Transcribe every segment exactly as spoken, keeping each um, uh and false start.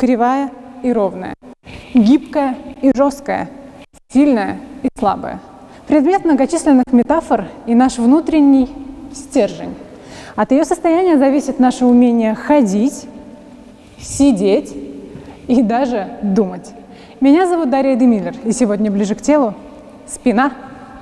кривая и ровная, гибкая и жесткая, сильная и слабая. Предмет многочисленных метафор и наш внутренний стержень. От ее состояния зависит наше умение ходить, сидеть и даже думать. Меня зовут Дарья Демиллер, и сегодня ближе к телу спина.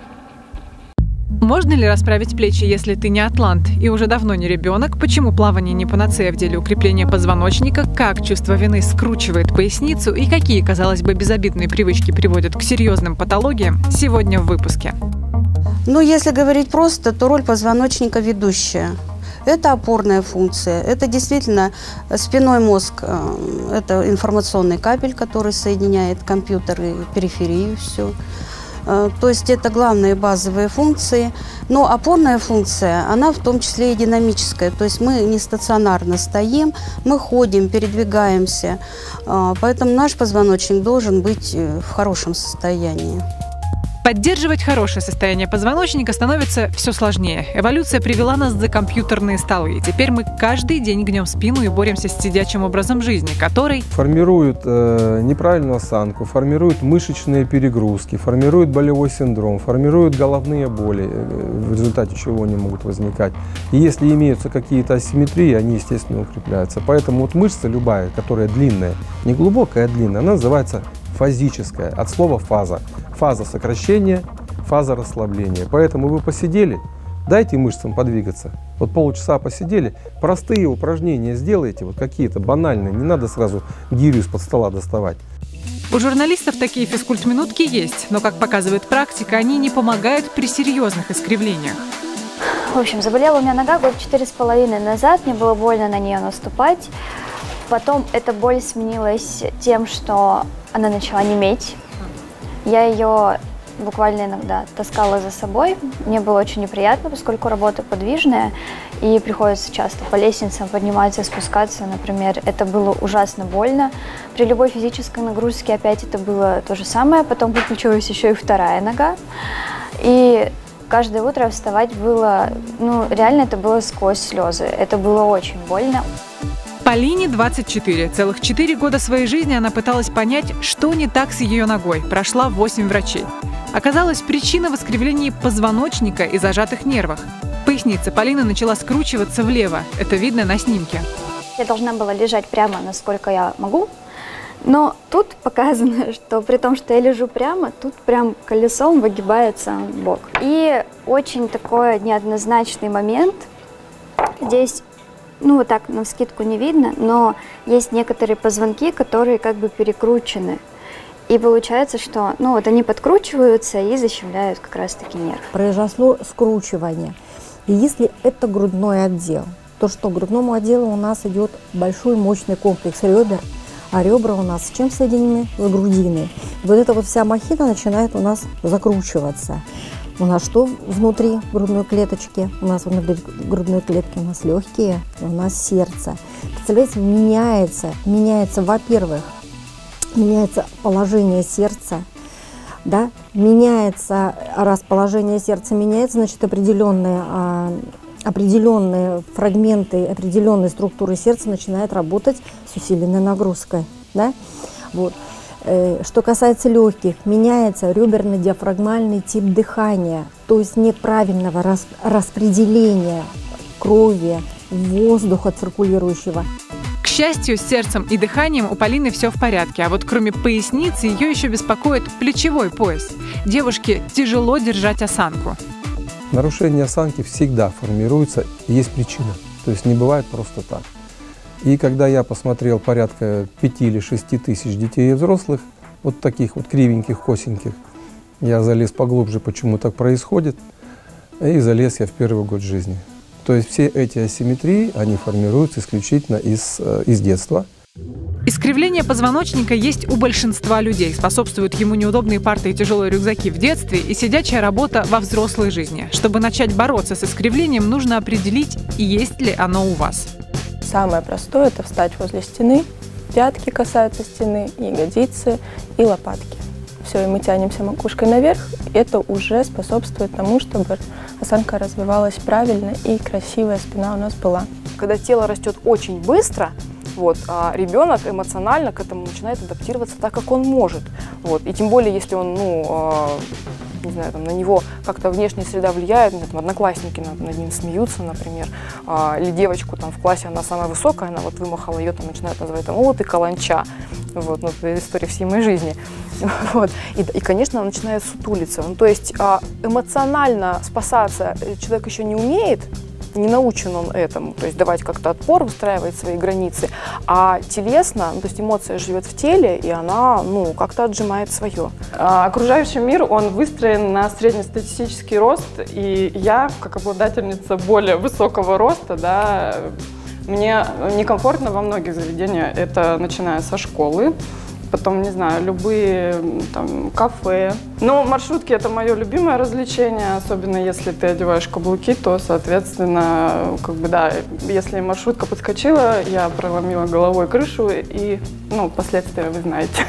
Можно ли расправить плечи, если ты не атлант и уже давно не ребенок? Почему плавание не панацея в деле укрепления позвоночника? Как чувство вины скручивает поясницу? И какие, казалось бы, безобидные привычки приводят к серьезным патологиям? Сегодня в выпуске. Ну, если говорить просто, то роль позвоночника ведущая. Это опорная функция, это действительно спинной мозг, это информационный кабель, который соединяет компьютер и периферию, все. То есть это главные базовые функции. Но опорная функция, она в том числе и динамическая. То есть мы не стационарно стоим, мы ходим, передвигаемся. Поэтому наш позвоночник должен быть в хорошем состоянии. Поддерживать хорошее состояние позвоночника становится все сложнее. Эволюция привела нас за компьютерные столы. И теперь мы каждый день гнем спину и боремся с сидячим образом жизни, который формирует э, неправильную осанку, формирует мышечные перегрузки, формирует болевой синдром, формирует головные боли, в результате чего они могут возникать. И если имеются какие-то асимметрии, они, естественно, укрепляются. Поэтому вот мышца любая, которая длинная, не глубокая, а длинная, она называется фазическая, от слова фаза. Фаза сокращения, фаза расслабления. Поэтому вы посидели, дайте мышцам подвигаться. Вот полчаса посидели, простые упражнения сделайте, вот какие-то банальные, не надо сразу гирю из-под стола доставать. У журналистов такие физкульт-минутки есть, но, как показывает практика, они не помогают при серьезных искривлениях. В общем, заболела у меня нога год четыре с половиной назад, мне было больно на нее наступать. Потом эта боль сменилась тем, что она начала неметь. Я ее буквально иногда таскала за собой. Мне было очень неприятно, поскольку работа подвижная, и приходится часто по лестницам подниматься и спускаться, например. Это было ужасно больно. При любой физической нагрузке опять это было то же самое. Потом подключилась еще и вторая нога. И каждое утро вставать было, ну, реально это было сквозь слезы. Это было очень больно. Полине двадцать четыре. Целых четыре года своей жизни она пыталась понять, что не так с ее ногой. Прошла восемь врачей. Оказалось, причина в искривлении позвоночника и зажатых нервах. Поясница Полины начала скручиваться влево. Это видно на снимке. Я должна была лежать прямо, насколько я могу. Но тут показано, что при том, что я лежу прямо, тут прям колесом выгибается бок. И очень такой неоднозначный момент. Здесь, ну, вот так навскидку не видно, но есть некоторые позвонки, которые как бы перекручены. И получается, что, ну, вот они подкручиваются и защемляют как раз-таки нерв. Произошло скручивание. И если это грудной отдел, то что к грудному отделу у нас идет большой мощный комплекс ребер, а ребра у нас с чем соединены? С грудиной. И вот эта вот вся махина начинает у нас закручиваться. У нас что внутри грудной клеточки? У нас внутри грудной клетки у нас легкие, у нас сердце. Представляете, меняется, меняется, во-первых, меняется положение сердца, да, меняется, раз положение сердца меняется, значит, определенные, а, определенные фрагменты, определенные структуры сердца начинают работать с усиленной нагрузкой, да, вот. Что касается легких, меняется реберно-диафрагмальный тип дыхания, то есть нет правильного рас распределения крови, воздуха циркулирующего. К счастью, с сердцем и дыханием у Полины все в порядке, а вот кроме поясницы ее еще беспокоит плечевой пояс. Девушке тяжело держать осанку. Нарушение осанки всегда формируется, есть причина, то есть не бывает просто так. И когда я посмотрел порядка пяти или шести тысяч детей и взрослых, вот таких вот кривеньких, косеньких, я залез поглубже, почему так происходит, и залез я в первый год жизни. То есть все эти асимметрии, они формируются исключительно из, из детства. Искривление позвоночника есть у большинства людей. Способствуют ему неудобные парты и тяжелые рюкзаки в детстве и сидячая работа во взрослой жизни. Чтобы начать бороться с искривлением, нужно определить, есть ли оно у вас. Самое простое – это встать возле стены, пятки касаются стены, ягодицы и лопатки. Все, и мы тянемся макушкой наверх. Это уже способствует тому, чтобы осанка развивалась правильно и красивая спина у нас была. Когда тело растет очень быстро, Вот. А ребенок эмоционально к этому начинает адаптироваться так, как он может. Вот. И тем более, если он, ну, не знаю, там, на него как-то внешняя среда влияет, ну, там, одноклассники над, над ним смеются, например, а, или девочку там в классе, она самая высокая, она вот вымахала, ее там начинают называть, там, о, ты каланча. Вот, ну, это история всей моей жизни. Вот. И, и, конечно, она начинает сутулиться. Ну, то есть а, эмоционально спасаться человек еще не умеет, не научен он этому, то есть давать как-то отпор, выстраивать свои границы, а телесно, ну, то есть эмоция живет в теле, и она, ну, как-то отжимает свое. А, окружающий мир, он выстроен на среднестатистический рост, и я, как обладательница более высокого роста, да, мне некомфортно во многих заведениях, это начиная со школы, потом, не знаю, любые там кафе. Но маршрутки – это мое любимое развлечение, особенно если ты одеваешь каблуки, то, соответственно, как бы, да, если маршрутка подскочила, я проломила головой крышу, и, ну, последствия вы знаете.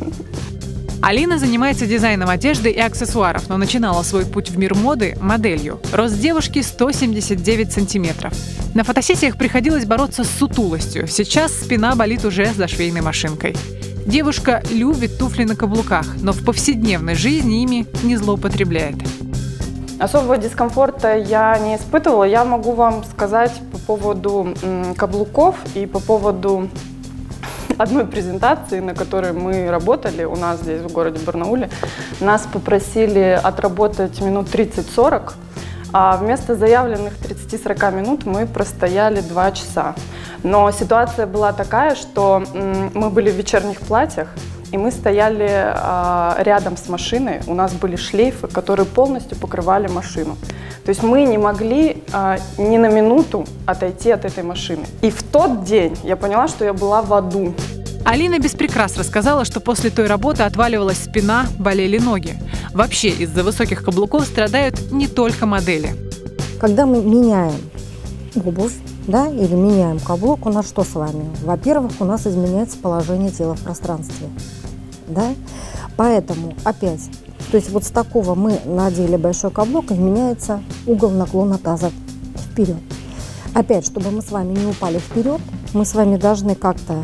Алина занимается дизайном одежды и аксессуаров, но начинала свой путь в мир моды моделью. Рост девушки сто семьдесят девять сантиметров. На фотосессиях приходилось бороться с сутулостью. Сейчас спина болит уже за швейной машинкой. Девушка любит туфли на каблуках, но в повседневной жизни ими не злоупотребляет. Особого дискомфорта я не испытывала. Я могу вам сказать по поводу м, каблуков и по поводу одной презентации, на которой мы работали у нас здесь, в городе Барнауле. Нас попросили отработать минут тридцать-сорок, а вместо заявленных тридцати-сорока минут мы простояли два часа. Но ситуация была такая, что м, мы были в вечерних платьях, и мы стояли а, рядом с машиной, у нас были шлейфы, которые полностью покрывали машину. То есть мы не могли а, ни на минуту отойти от этой машины. И в тот день я поняла, что я была в аду. Алина без прикрас рассказала, что после той работы отваливалась спина, болели ноги. Вообще из-за высоких каблуков страдают не только модели. Когда мы меняем обувь, да, или меняем каблук, у нас что с вами? Во-первых, у нас изменяется положение тела в пространстве. Да? Поэтому опять, то есть вот с такого мы надели большой каблук, изменяется угол наклона таза вперед. Опять, чтобы мы с вами не упали вперед, мы с вами должны как-то,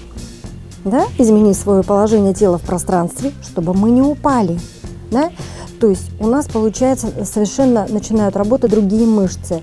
да, изменить свое положение тела в пространстве, чтобы мы не упали. Да? То есть у нас, получается, совершенно начинают работать другие мышцы,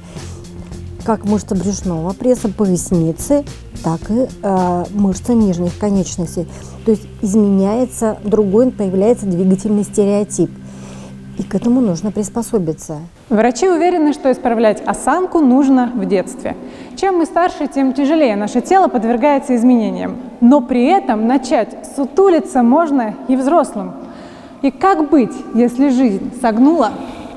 как мышца брюшного пресса, поясницы, так и э, мышца нижних конечностей. То есть изменяется другой, появляется двигательный стереотип. И к этому нужно приспособиться. Врачи уверены, что исправлять осанку нужно в детстве. Чем мы старше, тем тяжелее наше тело подвергается изменениям. Но при этом начать сутулиться можно и взрослым. И как быть, если жизнь согнула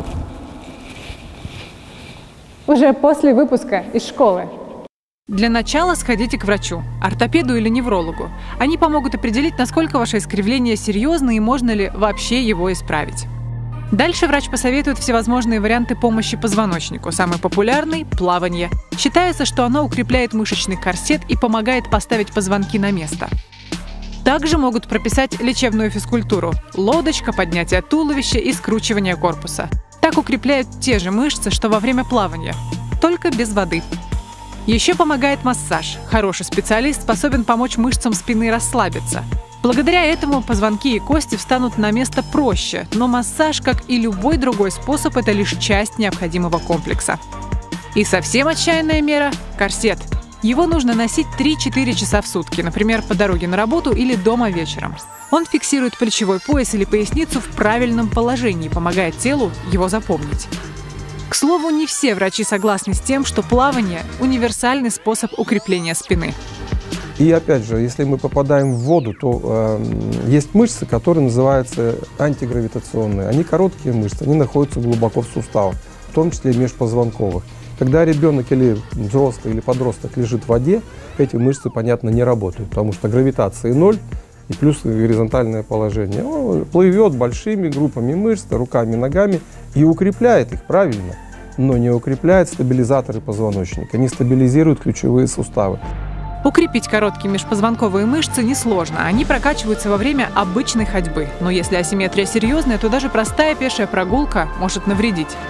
уже после выпуска из школы? Для начала сходите к врачу, ортопеду или неврологу. Они помогут определить, насколько ваше искривление серьезно и можно ли вообще его исправить. Дальше врач посоветует всевозможные варианты помощи позвоночнику. Самый популярный – плавание. Считается, что оно укрепляет мышечный корсет и помогает поставить позвонки на место. Также могут прописать лечебную физкультуру – лодочка, поднятие туловища и скручивание корпуса. Так укрепляют те же мышцы, что во время плавания, только без воды. Еще помогает массаж. Хороший специалист способен помочь мышцам спины расслабиться. Благодаря этому позвонки и кости встанут на место проще, но массаж, как и любой другой способ, это лишь часть необходимого комплекса. И совсем отчаянная мера – корсет. Его нужно носить три-четыре часа в сутки, например, по дороге на работу или дома вечером. Он фиксирует плечевой пояс или поясницу в правильном положении, помогает телу его запомнить. К слову, не все врачи согласны с тем, что плавание – универсальный способ укрепления спины. И опять же, если мы попадаем в воду, то э, есть мышцы, которые называются антигравитационные. Они короткие мышцы, они находятся глубоко в суставах, в том числе и межпозвонковых. Когда ребенок или взрослый или подросток лежит в воде, эти мышцы, понятно, не работают, потому что гравитации ноль и плюс горизонтальное положение. Он плывет большими группами мышц, руками, ногами и укрепляет их правильно, но не укрепляет стабилизаторы позвоночника, не стабилизирует ключевые суставы. Укрепить короткие межпозвонковые мышцы несложно, они прокачиваются во время обычной ходьбы. Но если асимметрия серьезная, то даже простая пешая прогулка может навредить.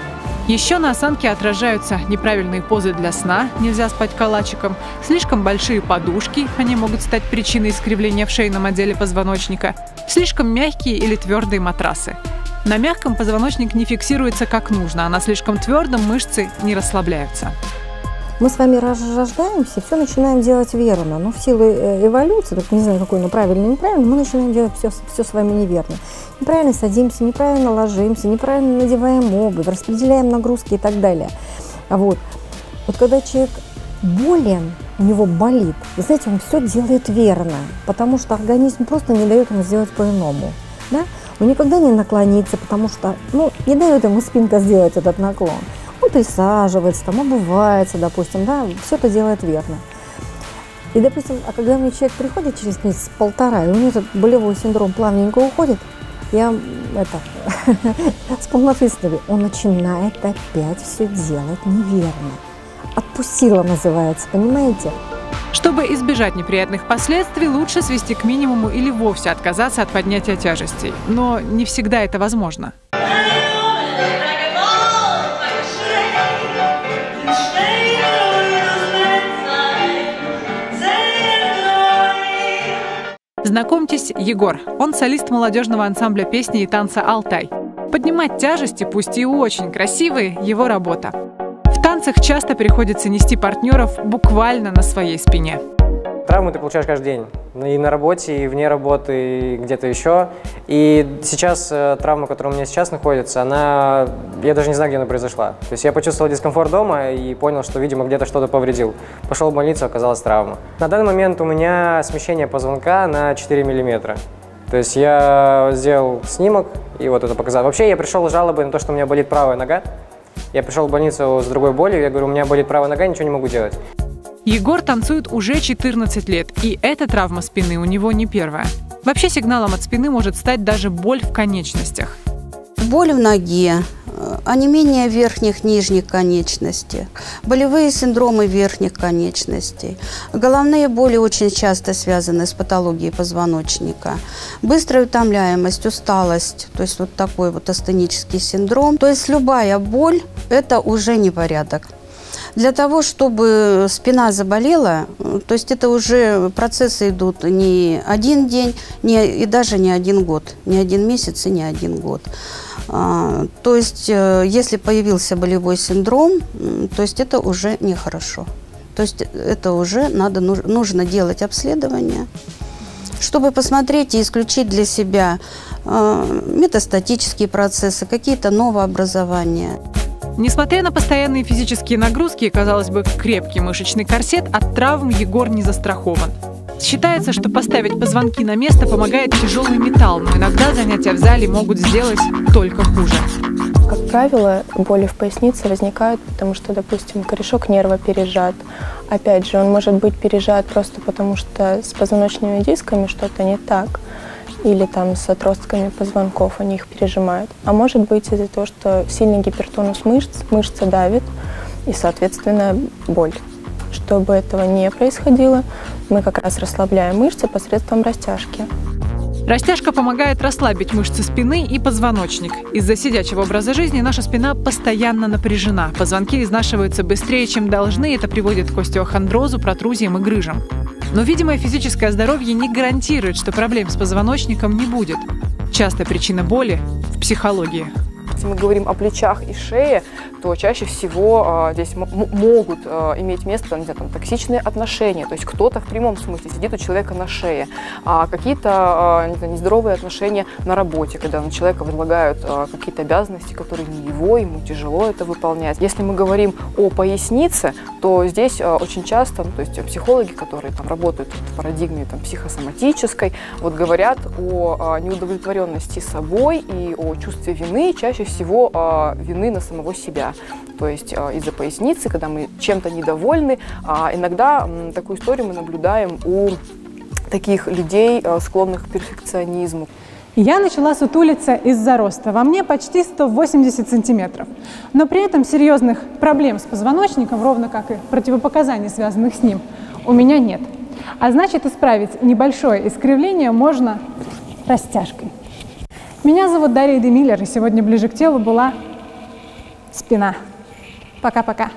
Еще на осанке отражаются неправильные позы для сна, нельзя спать калачиком, слишком большие подушки, они могут стать причиной искривления в шейном отделе позвоночника, слишком мягкие или твердые матрасы. На мягком позвоночник не фиксируется как нужно, а на слишком твердом мышцы не расслабляются. Мы с вами рождаемся, все начинаем делать верно, но в силу эволюции, так не знаю, какой, но правильно, неправильно, мы начинаем делать все, все с вами неверно. Неправильно садимся, неправильно ложимся, неправильно надеваем обувь, распределяем нагрузки и так далее. А вот, вот когда человек болен, у него болит, вы знаете, он все делает верно, потому что организм просто не дает ему сделать по-иному. Да? Он никогда не наклонится, потому что ну, не дает ему спинка сделать этот наклон. Он присаживается, там, обувается, допустим, да, все это делает верно. И, допустим, а когда мне человек приходит через месяц-полтора, и у него этот болевой синдром плавненько уходит, я это, с полнофистовой, он начинает опять все делать неверно. Отпустила называется, понимаете? Чтобы избежать неприятных последствий, лучше свести к минимуму или вовсе отказаться от поднятия тяжестей. Но не всегда это возможно. Знакомьтесь, Егор. Он солист молодежного ансамбля песни и танца «Алтай». Поднимать тяжести, пусть и очень красивые, его работа. В танцах часто приходится нести партнеров буквально на своей спине. Травмы ты получаешь каждый день. И на работе, и вне работы, и где-то еще. И сейчас э, травма, которая у меня сейчас находится, она... Я даже не знаю, где она произошла. То есть я почувствовал дискомфорт дома и понял, что, видимо, где-то что-то повредил. Пошел в больницу, оказалась травма. На данный момент у меня смещение позвонка на четыре миллиметра. То есть я сделал снимок, и вот это показал. Вообще я пришел с жалобой на то, что у меня болит правая нога. Я пришел в больницу с другой болью, я говорю, у меня болит правая нога, ничего не могу делать. Егор танцует уже четырнадцать лет, и эта травма спины у него не первая. Вообще сигналом от спины может стать даже боль в конечностях. Боль в ноге, онемение верхних, нижних конечностей, болевые синдромы верхних конечностей. Головные боли очень часто связаны с патологией позвоночника. Быстрая утомляемость, усталость, то есть вот такой вот астенический синдром. То есть любая боль – это уже непорядок. Для того, чтобы спина заболела, то есть это уже процессы идут не один день, не, и даже не один год, не один месяц и не один год. А, то есть если появился болевой синдром, то есть это уже нехорошо. То есть это уже надо, нужно делать обследование, чтобы посмотреть и исключить для себя а, метастатические процессы, какие-то новообразования. Несмотря на постоянные физические нагрузки и, казалось бы, крепкий мышечный корсет, от травм Егор не застрахован. Считается, что поставить позвонки на место помогает тяжелый металл, но иногда занятия в зале могут сделать только хуже. Как правило, боли в пояснице возникают, потому что, допустим, корешок нерва пережат. Опять же, он может быть пережат просто потому, что с позвоночными дисками что-то не так. Или там с отростками позвонков они их пережимают. А может быть из-за того, что сильный гипертонус мышц, мышца давит и, соответственно, боль. Чтобы этого не происходило, мы как раз расслабляем мышцы посредством растяжки. Растяжка помогает расслабить мышцы спины и позвоночник. Из-за сидячего образа жизни наша спина постоянно напряжена. Позвонки изнашиваются быстрее, чем должны. Это приводит к остеохондрозу, протрузиям и грыжам. Но видимое физическое здоровье не гарантирует, что проблем с позвоночником не будет. Частая причина боли в психологии. Если мы говорим о плечах и шее, то чаще всего э, здесь могут э, иметь место, не знаю, там, токсичные отношения. То есть кто-то в прямом смысле сидит у человека на шее. А какие-то э, нездоровые отношения на работе, когда на человека возлагают э, какие-то обязанности, которые не его, ему тяжело это выполнять. Если мы говорим о пояснице, то здесь э, очень часто, то есть психологи, которые там работают в парадигме там, психосоматической, вот говорят о э, неудовлетворенности собой и о чувстве вины, чаще всего э, вины на самого себя. То есть э, из-за поясницы, когда мы чем-то недовольны, э, иногда э, такую историю мы наблюдаем у таких людей, э, склонных к перфекционизму. Я начала сутулиться из-за роста. Во мне почти сто восемьдесят сантиметров. Но при этом серьезных проблем с позвоночником, ровно как и противопоказаний, связанных с ним, у меня нет. А значит, исправить небольшое искривление можно растяжкой. Меня зовут Дарья Демиллер, и сегодня «Ближе к телу» была спина. Пока-пока.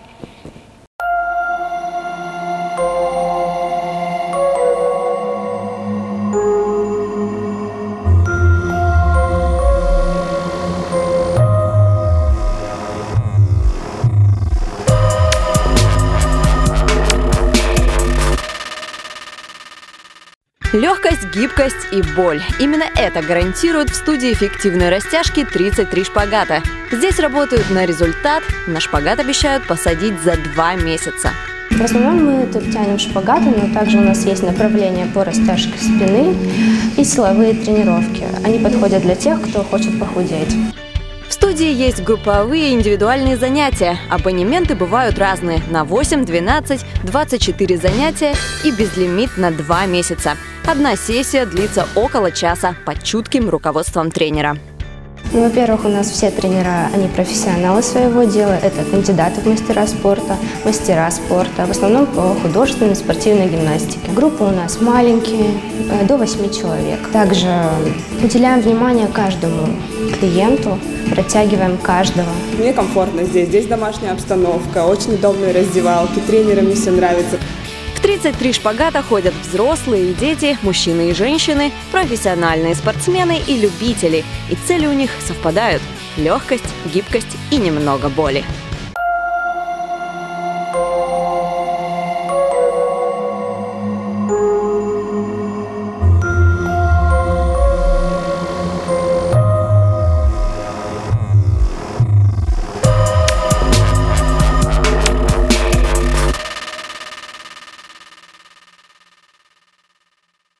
Легкость, гибкость и боль. Именно это гарантирует в студии эффективной растяжки тридцать три шпагата. Здесь работают на результат. На шпагат обещают посадить за два месяца. В основном мы тут тянем шпагаты, но также у нас есть направления по растяжке спины и силовые тренировки. Они подходят для тех, кто хочет похудеть. В студии есть групповые и индивидуальные занятия. Абонементы бывают разные – на восемь, двенадцать, двадцать четыре занятия и безлимит на два месяца. Одна сессия длится около часа под чутким руководством тренера. Ну, во-первых, у нас все тренера, они профессионалы своего дела. Это кандидаты в мастера спорта, мастера спорта, в основном по художественной спортивной гимнастике. Группы у нас маленькие, до восьми человек. Также уделяем внимание каждому клиенту, протягиваем каждого. Мне комфортно здесь, здесь домашняя обстановка, очень удобные раздевалки, тренерам мне все нравится. В тридцать три шпагата ходят взрослые и дети, мужчины и женщины, профессиональные спортсмены и любители. И цели у них совпадают – легкость, гибкость и немного боли.